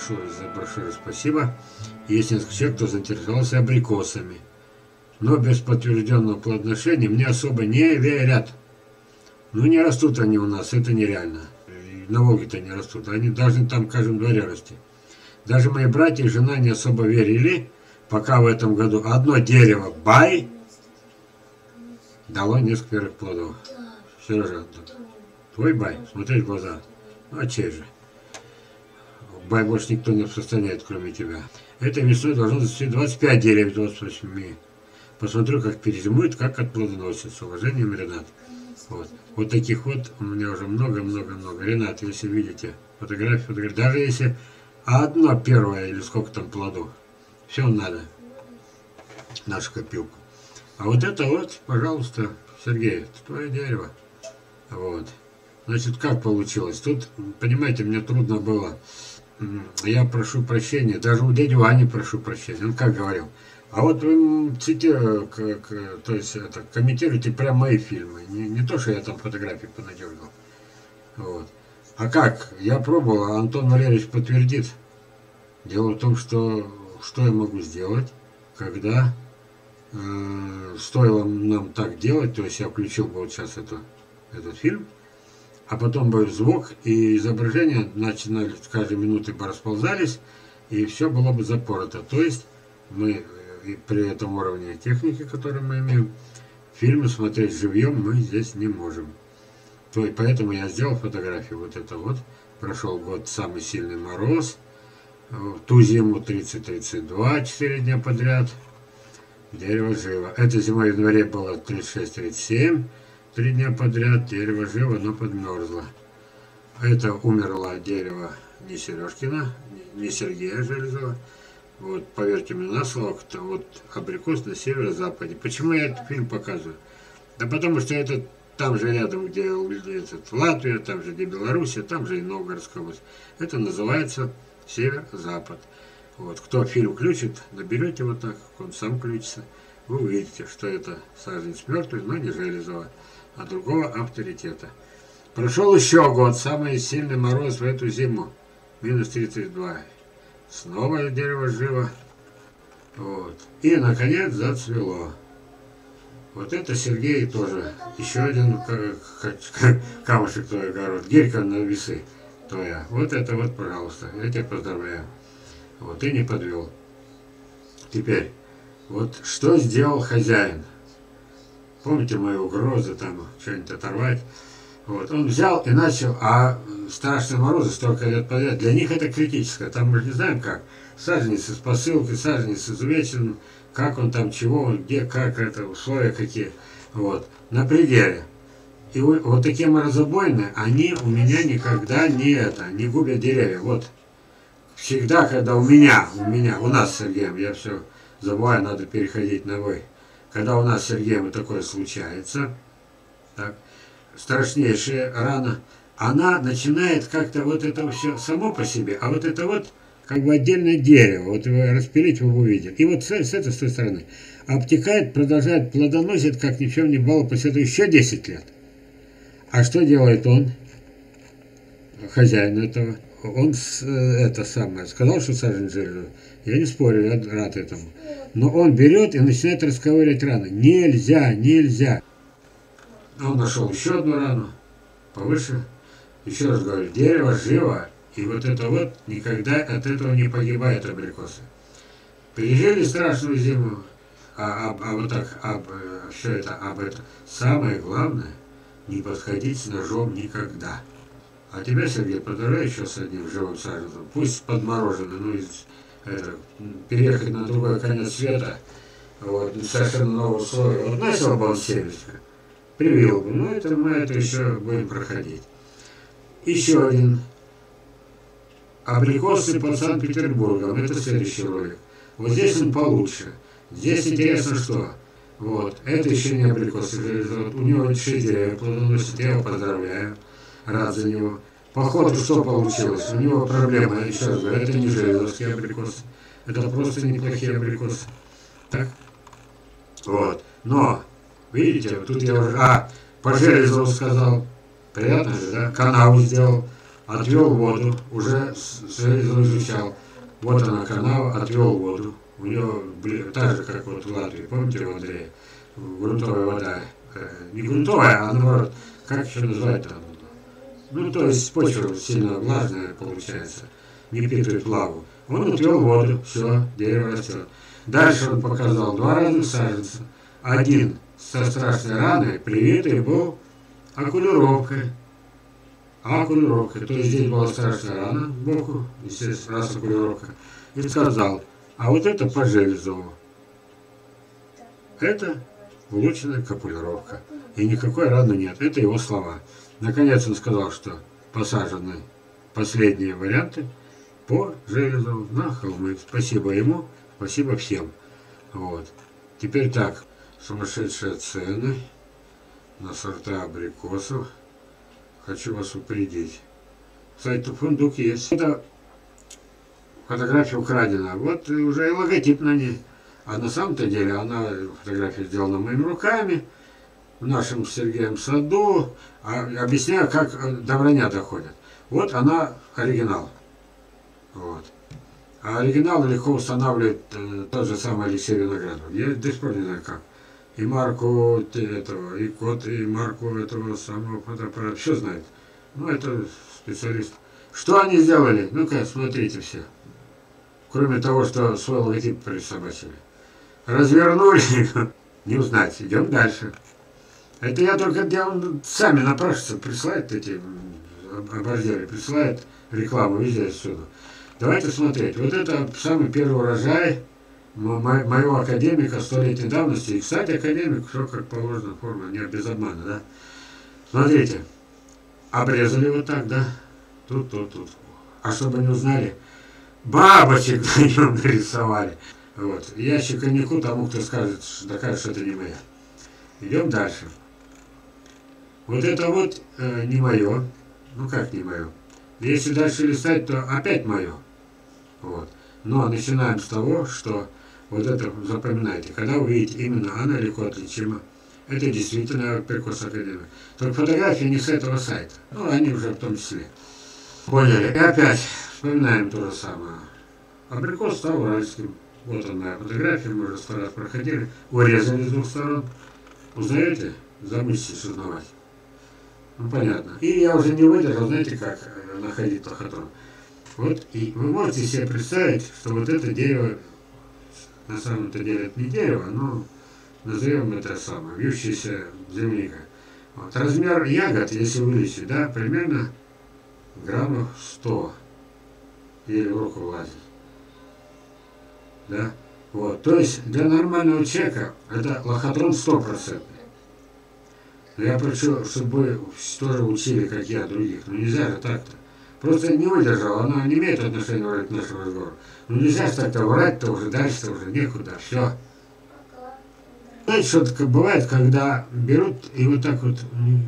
большое за брошюру спасибо. Есть несколько человек, кто заинтересовался абрикосами. Но без подтвержденного плодоношения мне особо не верят. Ну, не растут они у нас, это нереально. И на Волге-то не растут. Они должны там, в каждом дворе расти. Даже мои братья и жена не особо верили, пока в этом году одно дерево бай дало несколько первых плодов. Сережа, твой бай? Смотри в глаза. Ну, а чей же? Бай больше никто не распространяет, кроме тебя. Этой весной должно зацвести 25 деревьев, 28. Посмотрю, как перезимует, как отплодоносит. С уважением, Ренат. Вот таких вот у меня уже много-много-много. Ренат, если видите фотографии, даже если одно первое или сколько там плодов, все надо. Нашу копилку. А вот это вот, пожалуйста, Сергей, это твое дерево. Вот. Значит, как получилось? Тут, понимаете, мне трудно было. Я прошу прощения, даже у дяди Вани прошу прощения. Он как говорил. А вот вы то есть это, комментируете прям мои фильмы. Не то, что я там фотографии понадергал. Вот. А как? Я пробовал, а Антон Валерьевич подтвердит. Дело в том, что я могу сделать, когда стоило нам так делать, то есть я включил бы вот сейчас этот фильм, а потом бы звук и изображение начинали с каждой минуты бы расползались, и все было бы запорото. То есть мы при этом уровне техники, который мы имеем, фильмы смотреть живьем мы здесь не можем. То есть поэтому я сделал фотографию вот это вот. Прошел год самый сильный мороз. Ту зиму 30-32, 4 дня подряд. Дерево живо. Этой зимой в январе было 36-37, 3 дня подряд. Дерево живо, но подмерзло. Это умерло дерево не Сережкина, не Сергея Железова. Вот, поверьте мне на слово, вот абрикос на северо-западе. Почему я этот фильм показываю? Да потому что это там же рядом, где Латвия, там же где Белоруссия, там же и Новгородская область. Это называется север-запад. Вот, кто фильм включит, наберете вот так, он сам включится, вы увидите, что это саженец мертвый, но не Железова, а другого авторитета. Прошел еще год, самый сильный мороз в эту зиму, минус 32. Снова дерево живо. Вот. И, наконец, зацвело. Вот это Сергей тоже. Еще один камушек твой огород. Гирька на весы твоя. Вот это вот, пожалуйста. Я тебя поздравляю. Вот, ты не подвел. Теперь, вот что сделал хозяин? Помните мои угрозы там, что-нибудь оторвать? Вот, он взял и начал, а страшные морозы столько лет подряд, для них это критическое, там мы же не знаем как, саженцы с посылкой, саженцы с увечным, как он там, чего, где, как это, условия какие, вот, на пределе. И вот такие морозобойные, они у меня никогда не губят деревья, вот. Всегда, когда у нас с Сергеем, я все забываю, надо переходить на «вы», когда у нас с Сергеем такое случается, так, страшнейшая рана, она начинает как-то вот это все само по себе, а вот это вот как бы отдельное дерево, вот его распилить вы увидели. И вот с этой стороны обтекает, продолжает плодоносит, как ни в чем не бывало, после этого еще 10 лет. А что делает он, хозяин этого? Он это самое сказал, что саженец Железова. Я не спорю, я рад этому. Но он берет и начинает расковыривать раны. Нельзя. Он нашел еще одну рану, повыше. Еще раз говорю, дерево живо, и вот это вот никогда от этого не погибает абрикосы. Пережили страшную зиму, все это, самое главное, не подходить с ножом никогда. А тебя, Сергей, поздравляю еще с одним живым саженцем, пусть подмороженный, переехать на другой конец света, вот, совершенно новые условия. Вот начал бы он семечко. Привил бы, но мы это еще будем проходить. Еще один. Абрикосы под Санкт-Петербургом. Это следующий ролик. Вот здесь он получше. Здесь интересно что. Вот. Это еще не абрикосы. У него 6 деревьев плодоносит. Я его поздравляю. Рад за него. По ходу что получилось? У него проблема, я еще раз говорю, это не железовские абрикосы. Это просто неплохие абрикосы. Так? Вот. Но видите, вот тут я уже, по Железову сказал, приятно же, да, канаву сделал, отвел воду, уже изучал. Вот она канава, отвел воду. У него так же, как вот в Латвии, помните, в Андрея, грунтовая вода. Не грунтовая, а наоборот, как еще назвать там? Ну, то есть почва сильно влажная получается, не впитывает влагу. Он отвел воду, все, дерево растет. Дальше он показал 2 разных саженца. Один со страшной раной, привитый был окулировкой. Окулировкой. То есть здесь была страшная рана сбоку, естественно, раз окулировка. И сказал, а вот это по Железову. Это улучшенная окулировка. И никакой раны нет. Это его слова. Наконец он сказал, что посажены последние варианты по Железову на холмы. Спасибо ему, спасибо всем. Вот. Теперь так. Сумасшедшие цены на сорта абрикосов. Хочу вас упредить. Кстати, фундук есть. Это фотография украдена. Вот уже и логотип на ней. А на самом-то деле она, фотография сделана моими руками, в нашем Сергеем саду. Объясняю, как до вранья доходят. Вот она оригинал. Вот. А оригинал легко устанавливает тот же самый Алексей Виноградов. Я до сих пор не знаю как. И марку этого, и код, и марку этого самого фотоаппарата. Все знает. Ну, это специалист. Что они сделали? Ну-ка, смотрите все. Кроме того, что свой логотип присобачили. Развернули. Не узнать. Идем дальше. Это я только сами напрашиваются, присылают эти абордеры, присылают рекламу везде отсюда. Давайте смотреть. Вот это самый первый урожай моего академика 100-летней давности. И, кстати, академик, все как положено, форма, не без обмана, да? Смотрите, обрезали вот так, да? Тут. А чтобы не узнали, бабочек на нем нарисовали. Вот. Ящик коньяку тому, кто скажет, докажет, что это не моя. Идем дальше. Вот это вот не мое. Ну как не мое? Если дальше листать, то опять мое. Вот. Но начинаем с того, что вот это запоминайте. Когда вы видите именно, она легко отличима. Это действительно Абрикос Академия. Только фотографии не с этого сайта. Ну, они уже в том числе. Поняли. И опять вспоминаем то же самое. Абрикос стал уральским. Вот он моя фотография, мы уже 100 раз проходили. Урезали с 2 сторон. Узнаете? Замучитесь узнавать. Ну, понятно. И я уже не выдержал, знаете, как находить лохотрон. Вот, и вы можете себе представить, что вот это дерево, на самом-то деле это не дерево, но назовем это самое, вьющаяся земляника. Вот. Размер ягод, если увеличить, да, примерно граммов 100. Еле в руку влазит. Да? Вот. То есть для нормального человека это лохотрон 100%. Но я прошу, чтобы вы тоже учили, как я, других. Ну нельзя же так-то. Просто не выдержал, она не имеет отношения к нашему разговору. Ну нельзя же так-то врать-то уже, дальше-то уже некуда, все. Знаете, что такое бывает, когда берут и вот так вот,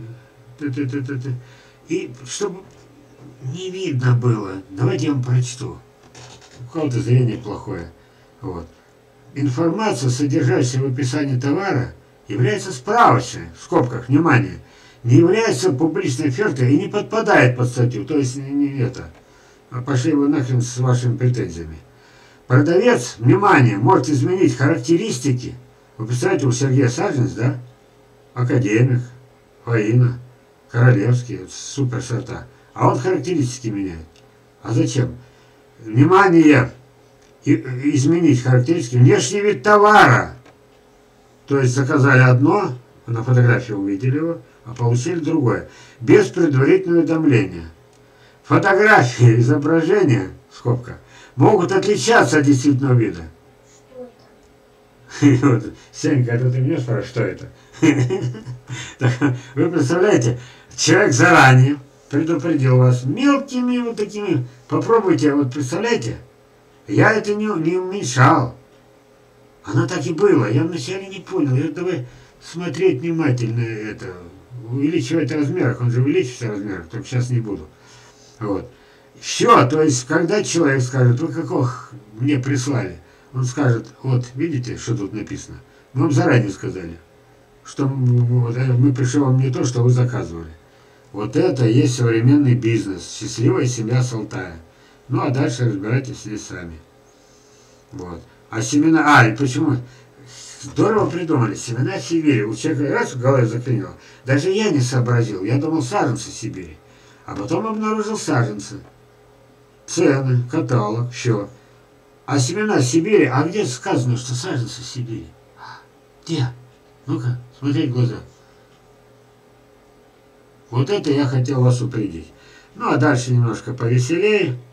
и чтобы не видно было, давайте я вам прочту. У кого-то зрение плохое. Вот. Информация, содержащаяся в описании товара, является справочной, в скобках, внимание, не является публичной офертой и не подпадает под статью. То есть не это. А пошли вы нахрен с вашими претензиями. Продавец, внимание, может изменить характеристики. Вы представляете, у Сергея Саженец, да? Академик, Фаина, Королевский, супер сорта. А он характеристики меняет. А зачем? Внимание! Изменить характеристики. Внешний вид товара. То есть заказали одно, на фотографии увидели его, а получили другое. Без предварительного уведомления. Фотографии, изображения, скобка, могут отличаться от действительного вида. Что это? Сенька, это ты меня спрашиваешь, что это? Вы представляете, человек заранее предупредил вас мелкими вот такими. Попробуйте, вот представляете, я это не уменьшал. Оно так и было. Я вначале не понял. Я давай смотреть внимательно это. Увеличивать в размерах. Он же увеличивается в размерах. Только сейчас не буду. Вот. Все. То есть, когда человек скажет, вы какого мне прислали? Он скажет, вот, видите, что тут написано? Мы вам заранее сказали, что мы пришли вам не то, что вы заказывали. Вот это и есть современный бизнес. Счастливая семья с Алтая. Ну, а дальше разбирайтесь здесь сами. Вот. А семена... и почему... Здорово придумали. Семена Сибири. У человека раз в голове заклинило. Даже я не сообразил. Я думал, саженцы Сибири. А потом обнаружил саженцы. Цены, каталог, все. А семена Сибири... А где сказано, что саженцы Сибири? Где? Ну-ка, смотреть в глаза. Вот это я хотел вас упредить. Ну, а дальше немножко повеселее.